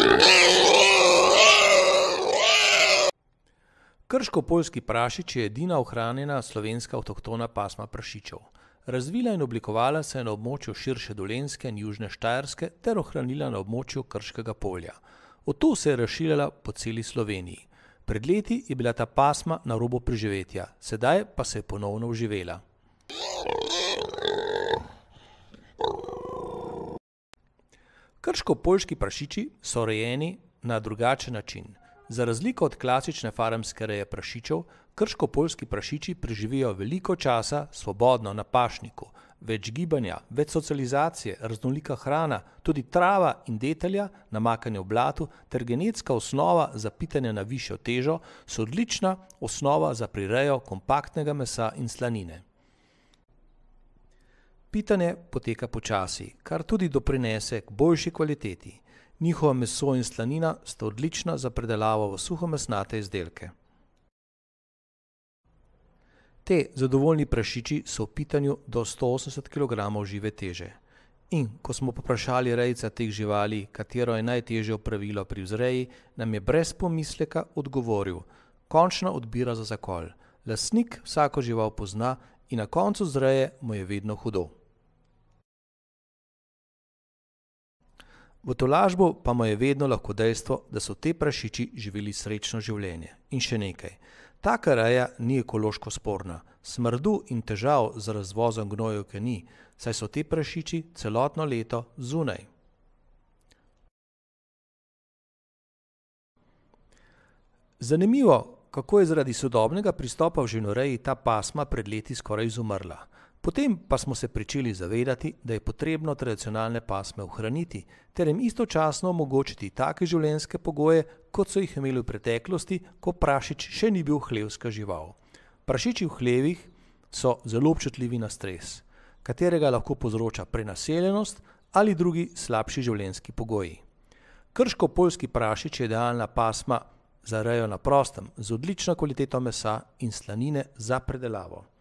Krško-poljski prašič je edina ohranjena slovenska avtohtona pasma prašičev. Razvila in oblikovala se je na območju širše Dolenjske in južne Štajerske ter ohranila na območju Krškega polja. Od tu se je razširjala po celi Sloveniji. Pred leti je bila ta pasma na robu preživetja, sedaj pa se je ponovno oživela. Krško-poljski prašiči so rejeni na drugačen način. Za razliko od klasične farmske reje prašičev, krško-poljski prašiči preživijo veliko časa svobodno na pašniku, več gibanja, več socializacije, raznolika hrana, tudi trava in detelja, namakanje v blatu ter genetska osnova za pitanje na višjo težo so odlična osnova za prirejo kompaktnega mesa in slanine. Pitanje poteka počasi, kar tudi doprinese k boljši kvaliteti. Njihovo meso in slanina sta odlična za predelavo v suhomesnate izdelke. Te zadovoljni prašiči so v pitanju do 180 kg žive teže. In ko smo poprašali rejca teh živali, katero je najtežje opravilo pri vzreji, nam je brez pomisleka odgovoril: končna odbira za zakol. Lastnik vsako žival pozna in na koncu vzreje mu je vedno hudo. V tolažbo pa mu je vedno lahko dejstvo, da so te prašiči živeli srečno življenje. In še nekaj. Taka reja ni ekološko sporna. Smrdu in težav z razvozom gnojevke ni, saj so te prašiči celotno leto zunaj. Zanimivo, kako je zaradi sodobnega pristopa v živinoreji ta pasma pred leti skoraj izumrla. Potem pa smo se pričeli zavedati, da je potrebno tradicionalne pasme ohraniti ter jim istočasno omogočiti take življenjske pogoje, kot so jih imeli v preteklosti, ko prašič še ni bil hlevska žival. Prašiči v hlevih so zelo občutljivi na stres, katerega lahko povzroča prenaseljenost ali drugi slabši življenjski pogoji. Krško-poljski prašič je idealna pasma za rejo na prostem z odlično kvaliteto mesa in slanine za predelavo.